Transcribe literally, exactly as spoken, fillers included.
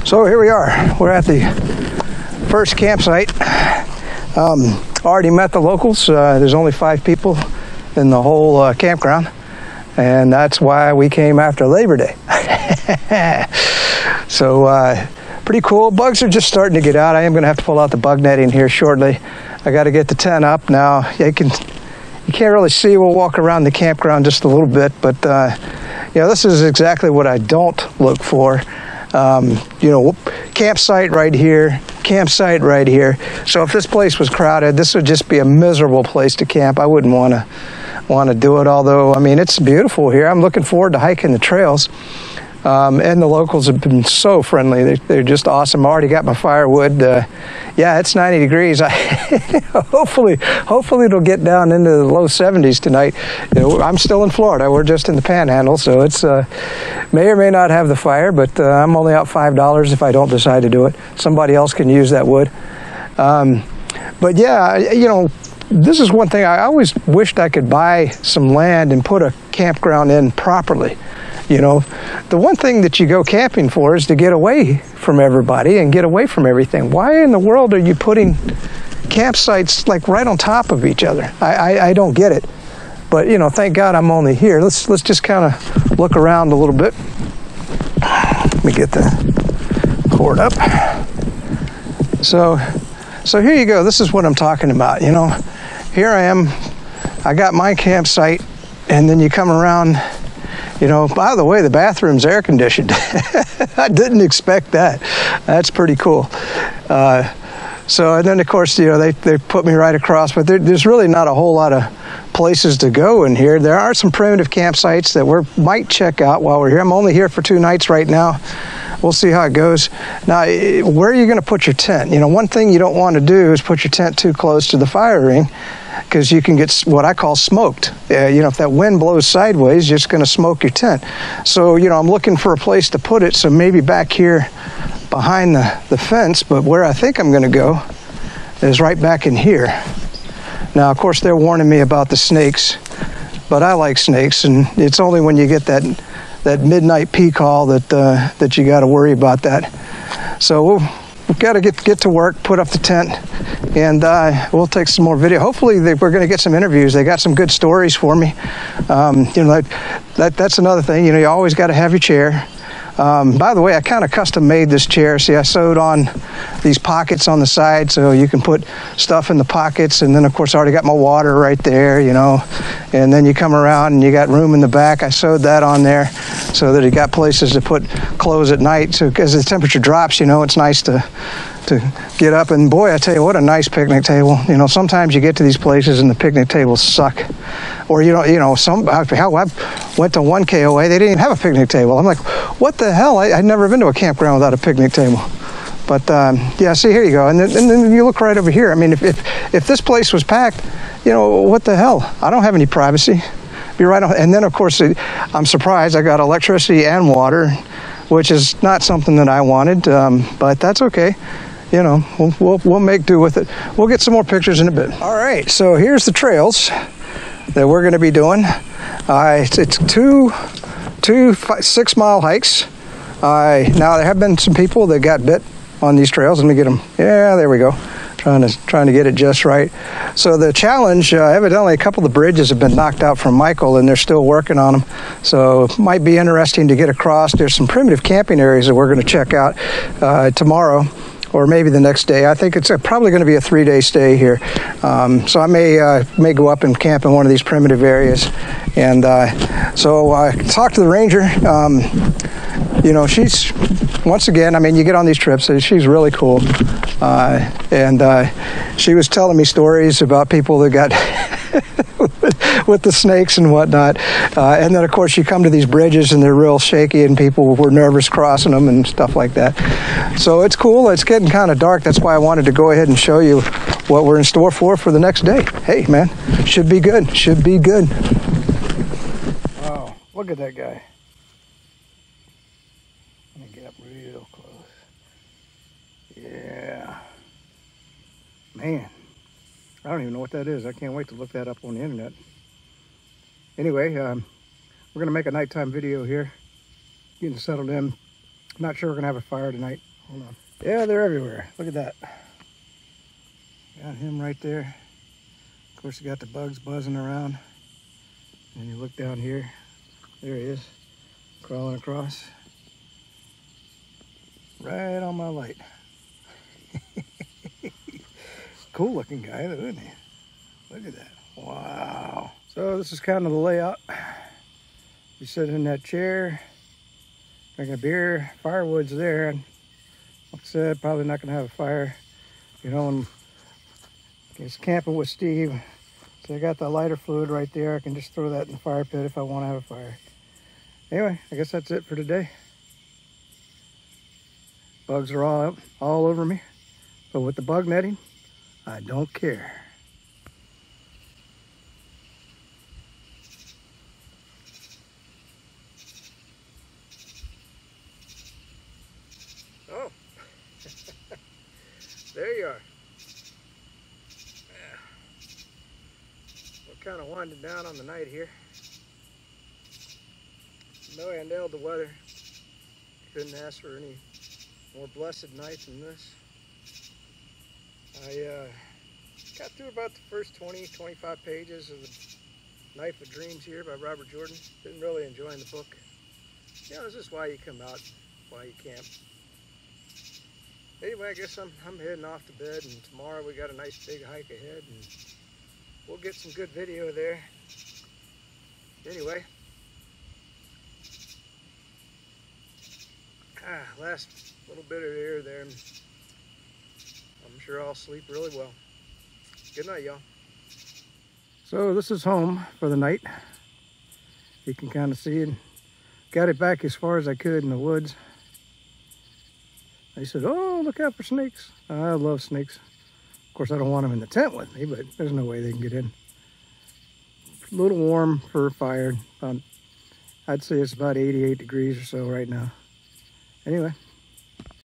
So here we are. We're at the first campsite. Um, already met the locals. Uh, there's only five people in the whole uh, campground, and that's why we came after Labor Day. So uh, pretty cool. Bugs are just starting to get out. I am going to have to pull out the bug netting here shortly. I got to get the tent up now. You can you can't really see. We'll walk around the campground just a little bit, but uh, you know, this is exactly what I don't look for. Um, you know, campsite right here, campsite right here. So if this place was crowded, this would just be a miserable place to camp. I wouldn't want to want to do it. Although, I mean, it's beautiful here. I'm looking forward to hiking the trails. Um, and the locals have been so friendly. They, they're just awesome. I already got my firewood. Uh, yeah, it's ninety degrees. I, hopefully, hopefully it'll get down into the low seventies tonight. You know, I'm still in Florida. We're just in the Panhandle, so it's uh, may or may not have the fire, but uh, I'm only out five dollars if I don't decide to do it. Somebody else can use that wood. Um, but yeah, you know, this is one thing. I always wished I could buy some land and put a campground in properly. You know, the one thing that you go camping for is to get away from everybody and get away from everything. Why in the world are you putting campsites like right on top of each other? I, I, I don't get it. But, you know, thank God I'm only here. Let's let's just kind of look around a little bit. Let me get the cord up. So, so here you go. This is what I'm talking about. You know, here I am. I got my campsite, and then you come around. You know, by the way, the bathroom's air conditioned. I didn't expect that. That's pretty cool. Uh, so, and then of course, you know, they, they put me right across, but there, there's really not a whole lot of places to go in here. There are some primitive campsites that we might check out while we're here. I'm only here for two nights right now. We'll see how it goes. Now, where are you going to put your tent? You know, one thing you don't want to do is put your tent too close to the fire ring, because you can get what I call smoked. Uh, you know, if that wind blows sideways, you're just going to smoke your tent. So, you know, I'm looking for a place to put it, so maybe back here behind the, the fence, but where I think I'm going to go is right back in here. Now, of course, they're warning me about the snakes, but I like snakes, and it's only when you get that that midnight pea call that uh, that you got to worry about that. So we'll, we've got to get get to work, put up the tent, and uh, we'll take some more video. Hopefully, they, we're going to get some interviews. They got some good stories for me. Um, you know, that, that that's another thing. You know, you always got to have your chair. Um, by the way, I kind of custom made this chair. See, I sewed on these pockets on the side so you can put stuff in the pockets. And then, of course, I already got my water right there, you know. And then you come around and you got room in the back. I sewed that on there so that you got places to put clothes at night. So as the temperature drops, you know, it's nice to to get up. And boy, I tell you, what a nice picnic table. You know, sometimes you get to these places and the picnic tables suck. Or, you know, you know, some, hell, I went to one K O A, they didn't even have a picnic table. I'm like, what the hell? I, I'd never been to a campground without a picnic table. But, um, yeah, see, here you go. And then, and then you look right over here. I mean, if, if, if this place was packed, you know, what the hell? I don't have any privacy. Be right on. And then, of course, it, I'm surprised I got electricity and water, which is not something that I wanted, um, but that's okay. You know, we'll, we'll, we'll make do with it. We'll get some more pictures in a bit. All right, so here's the trails that we're going to be doing. Uh, it's, it's two, two five, six mile hikes. Uh, now, there have been some people that got bit on these trails. Let me get them. Yeah, there we go. Trying to, trying to get it just right. So the challenge, uh, evidently a couple of the bridges have been knocked out from Michael, and they're still working on them. So it might be interesting to get across. There's some primitive camping areas that we're going to check out uh, tomorrow, or maybe the next day. I think it's probably going to be a three-day stay here. Um, so I may uh, may go up and camp in one of these primitive areas. And uh, so I uh, talked to the ranger. Um, you know, she's, once again, I mean, you get on these trips, she's really cool. Uh, and uh, she was telling me stories about people that got with the snakes and whatnot. Uh, and then, of course, you come to these bridges and they're real shaky and people were nervous crossing them and stuff like that. So it's cool. It's getting kind of dark. That's why I wanted to go ahead and show you what we're in store for for the next day. Hey, man, should be good. Should be good. Wow, look at that guy. Let me get up real close. Yeah. Man. I don't even know what that is. I can't wait to look that up on the internet. Anyway, um, we're going to make a nighttime video here. Getting settled in. Not sure we're going to have a fire tonight. Hold on. Yeah, they're everywhere. Look at that. Got him right there. Of course, you got the bugs buzzing around. And you look down here. There he is, crawling across. Right on my light. Cool looking guy, isn't he? Look at that. Wow. So this is kind of the layout. You sit in that chair, drink a beer, firewood's there. And like I said, probably not gonna have a fire. You know, when it's camping with Steve, so I got the lighter fluid right there. I can just throw that in the fire pit if I want to have a fire. Anyway, I guess that's it for today. Bugs are all up, all over me, but with the bug netting, I don't care. Oh, there you are. Yeah. We're kind of winding down on the night here. No, I nailed the weather. Couldn't ask for any more blessed night than this. I uh, got through about the first twenty, twenty-five pages of The Knife of Dreams here by Robert Jordan. Been really enjoying the book. You know, this is why you come out, why you camp. Anyway, I guess I'm, I'm heading off to bed, and tomorrow we got a nice big hike ahead, and we'll get some good video there. Anyway, ah, last little bit of air there. I'm sure I'll sleep really well. Good night, y'all. So this is home for the night. You can kind of see it. Got it back as far as I could in the woods. They said, oh, look out for snakes. I love snakes. Of course, I don't want them in the tent with me, but there's no way they can get in. A little warm for a fire. Um, I'd say it's about eighty-eight degrees or so right now. Anyway.